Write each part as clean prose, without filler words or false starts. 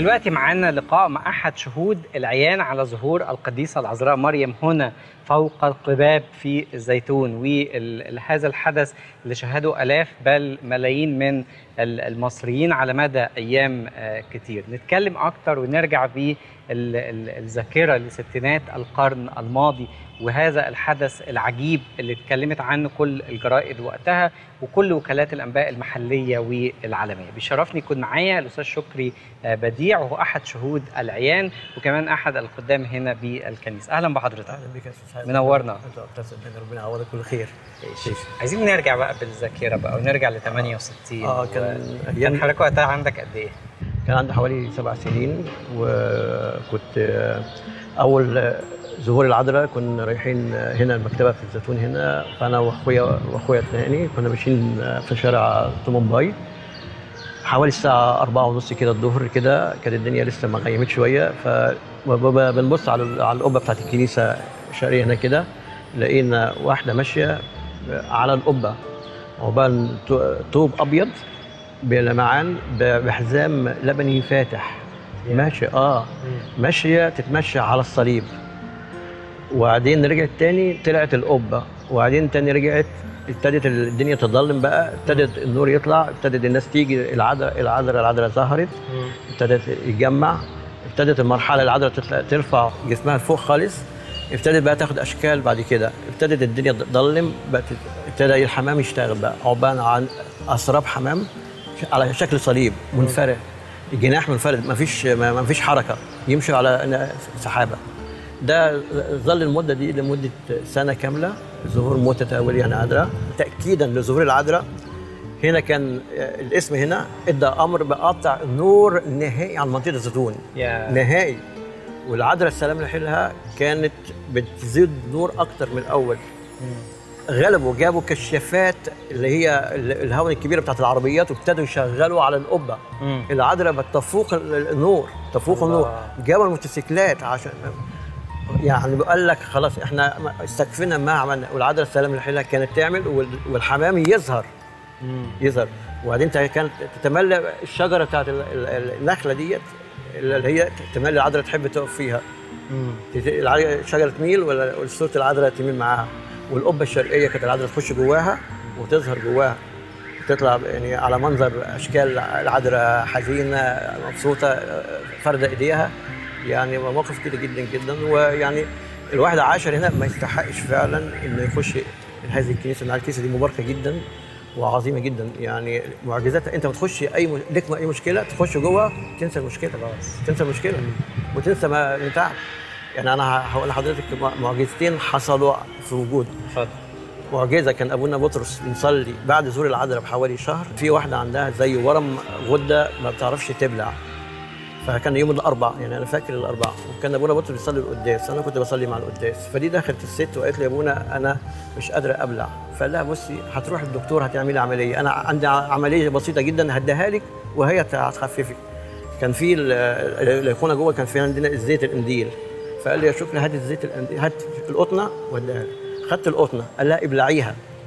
دلوقتي معانا لقاء مع أحد شهود العيان على ظهور القديسة العذراء مريم هنا فوق القباب في الزيتون، وهذا الحدث اللي شاهده آلاف بل ملايين من المصريين على مدى أيام كتير. نتكلم أكتر ونرجع بالذاكرة لستينات القرن الماضي وهذا الحدث العجيب اللي اتكلمت عنه كل الجرائد وقتها وكل وكالات الأنباء المحلية والعالمية. بيشرفني يكون معايا الأستاذ شكري بديع، وهو أحد شهود العيان وكمان أحد الخدام هنا بالكنيسة. أهلا بحضرتك. أهلا بك يا أستاذ. منورنا. ربنا يعوضك كل خير. عايزين نرجع بقى بالذاكرة بقى ونرجع ل 68. كان حضرتك وقتها عندك قد إيه؟ كان عندي حوالي 7 سنين، وكنت أول ظهور العذراء كنا رايحين هنا المكتبة في الزيتون هنا، فأنا وأخويا الثاني كنا ماشيين في شارع طومنباي حوالي الساعة 4:30 كده الظهر كده، كانت الدنيا لسه ما غيمت شوية، فبنبص على القبة بتاعت الكنيسة الشرقية هنا كده، لقينا واحدة ماشية على القبة عقبال طوب أبيض بلمعان بحزام لبني فاتح، ماشية ماشية تتمشى على الصليب، وبعدين رجعت تاني طلعت القبة، وبعدين تاني رجعت، ابتدت الدنيا تظلم بقى، ابتدت النور يطلع، ابتدت الناس تيجي، العذراء ظهرت، ابتدت يتجمع، ابتدت المرحلة العذراء ترفع جسمها لفوق خالص، ابتدت بقى تاخد اشكال، بعد كده ابتدت الدنيا تظلم بقى، ابتدى الحمام يشتغل بقى عقبال عن اسراب حمام على شكل صليب منفرد، الجناح منفرد، ما فيش حركه، يمشي على سحابه. ده ظل المده دي لمده سنه كامله، ظهور متتالي يعني عذراء، تاكيدا لظهور العذراء. هنا كان الاسم هنا ادى امر بقطع النور نهائي عن منطقه الزيتون نهائي، والعذراء السلام لحلها كانت بتزيد نور اكتر من الاول. غلبوا جابوا كشافات اللي هي الهون الكبيره بتاعت العربيات، وابتدوا يشغلوا على القبه العذراء بتفوق النور، تفوق النور. جابوا الموتوسيكلات عشان يعني بيقول لك خلاص احنا استكفينا ما عملنا، والعذراء السلام لحلها كانت تعمل والحمام يظهر. وبعدين كانت تتملى الشجره بتاعت النخله ديت اللي هي تملي العذراء تحب تقف فيها، الشجره تميل ولا صوره العذراء تميل معاها، والقبه الشرقيه كانت العذراء تخش جواها وتظهر جواها، تطلع يعني على منظر اشكال العذراء حزينه مبسوطه فارده ايديها، يعني مواقف كده جدا جدا. ويعني الواحد عاشر هنا ما يستحقش فعلا انه يخش هذه الكنيسه، لان الكنيسه دي مباركه جدا وعظيمه جدا، يعني معجزات. انت ما تخش لك اي مشكله تخش جوه تنسى المشكله، تنسى المشكله وتنسى ما تعب. يعني انا هقول لحضرتك معجزتين حصلوا في وجود. اتفضل. معجزه كان ابونا بطرس بنصلي بعد ظهور العذراء بحوالي شهر، في واحده عندها زي ورم غده ما بتعرفش تبلع، فكان يوم الاربعاء، يعني انا فاكر الاربعاء، وكان ابونا بطرس بيصلي القداس، انا كنت بصلي مع القداس، فدي دخلت الست وقالت لي يا ابونا انا مش قادره ابلع، فقال لها بصي هتروح الدكتور هتعملي عمليه، انا عندي عمليه بسيطه جدا هديها لك وهي هتخففك. كان في الايقونه جوه، كان في عندنا الزيت الانديل، فقال لي يا شكري هات الزيت الانديل، هات القطنه واديها لي. خدت القطنه، قال لها ابلعيها.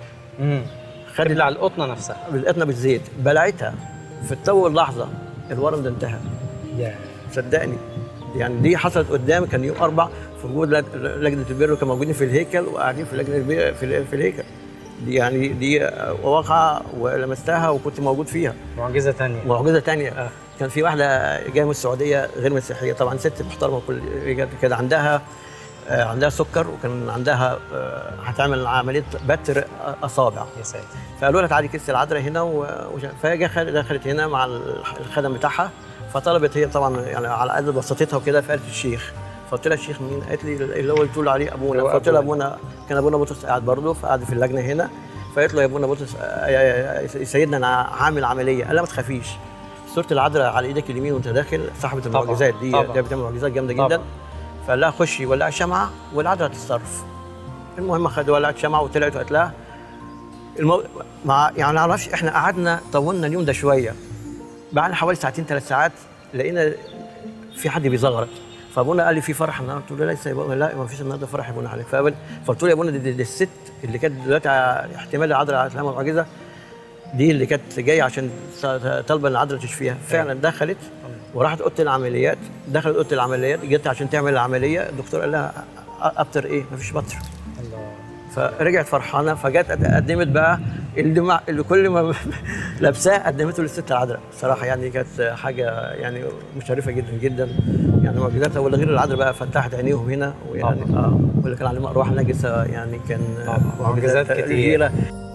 تبلع القطنه نفسها، القطنه بالزيت، بلعتها في اول لحظه الورم ده انتهى. صدقني يعني دي حصلت قدامي، كان يوم 4 في وجود لجنه البر، كانوا موجودين في الهيكل وقاعدين في لجنه البر في الهيكل دي، يعني دي واقعه ولمستها وكنت موجود فيها. معجزه ثانيه. كان في واحده جايه من السعوديه غير مسيحيه، طبعا ست محترمه وكل كده، عندها سكر، وكان عندها هتعمل عمليه بتر اصابع. يا ساتر. فقالوا لها تعالي كيس العذراء هنا، فهي دخلت هنا مع الخدم بتاعها، فطلبت هي طبعا يعني على قد بساطتها وكده، فقالت الشيخ، فقلت لها الشيخ مين؟ قالت لي اللي هو قلت له عليه ابونا، فقلت لها ابونا، كان ابونا بطرس قاعد برضه، فقعد في اللجنه هنا، فقالت له يا ابونا بطرس سيدنا انا عامل عمليه، قال لها ما تخافيش، صوره العذراء على ايدك اليمين وانت داخل، صاحبه المعجزات دي بتعمل معجزات جامده جدا. فقال لها خشي ولعي شمعه والعذراء هتتصرف. المهم خدوا ولعت شمعه وطلعت، وقالت لها يعني ما اعرفش، احنا قعدنا طولنا اليوم ده شويه، بعد حوالي 2 3 ساعات لقينا في حد بيزغرط، فابونا قال لي في فرح النهارده، قلت له لسه يا ابونا، لا ما فيش النهارده فرح يا ابونا عليك، فقلت له يا ابونا دي الست اللي كانت دلوقتي احتمال العذراء على سلامه معجزه، دي اللي كانت جايه عشان طالبه ان العذراء تشفيها. فعلا دخلت وراحت اوضه العمليات، دخلت اوضه العمليات، جت عشان تعمل العمليه، الدكتور قال لها ابتر ايه؟ مفيش بطر. الله. فرجعت فرحانه، فجت قدمت بقى اللي كل ما لابساه قدمته للست العذراء. صراحه يعني كانت حاجه يعني مشرفه جدا جدا، يعني معجزات. ولا غير العذراء بقى فتحت عينيهم هنا، ويعني واللي كان عليهم ارواح نجسه يعني كان معجزات كتير.